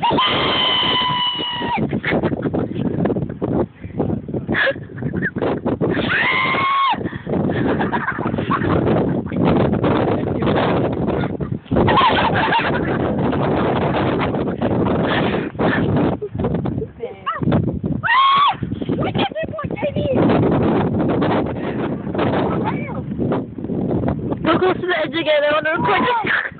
Go close to the edge again. I want to record this.